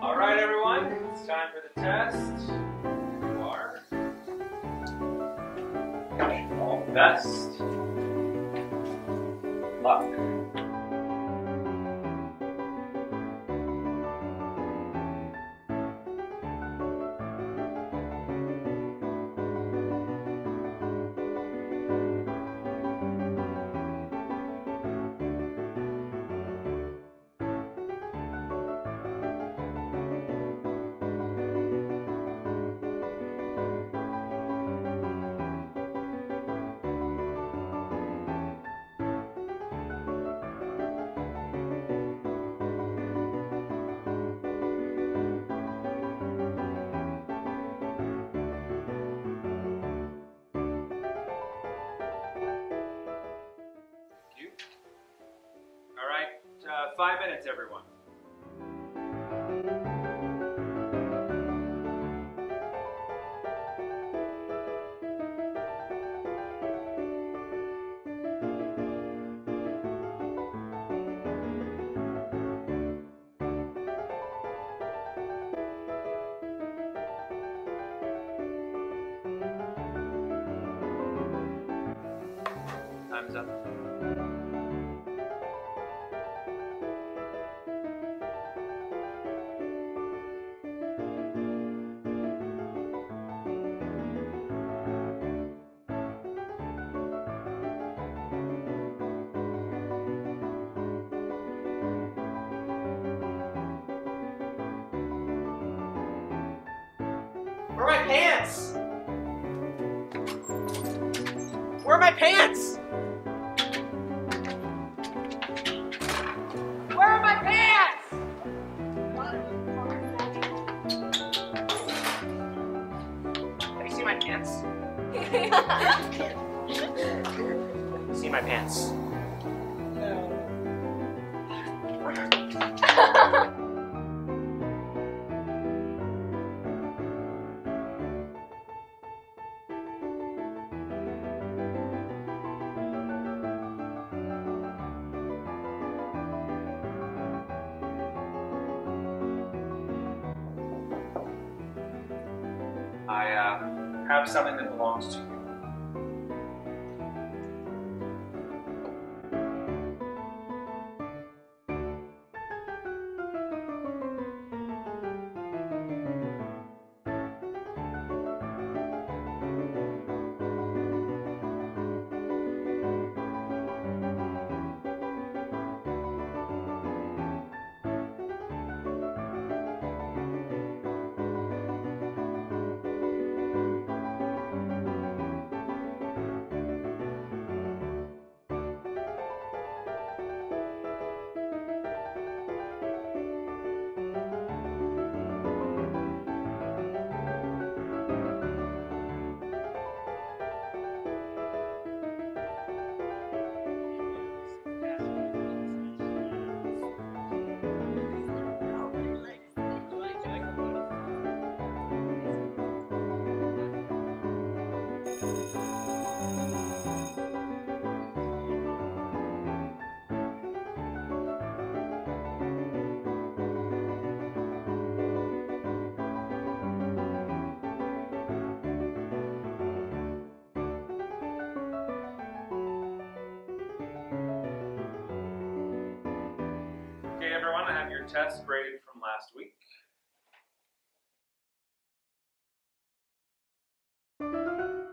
All right, everyone, it's time for the test. You are. All the best. Good luck. All right, 5 minutes, everyone. Time's up. Where are my pants? Where are my pants? Where are my pants? Have you seen my pants? See my pants? I have something that belongs to you. Okay, everyone, I have your test graded from last week.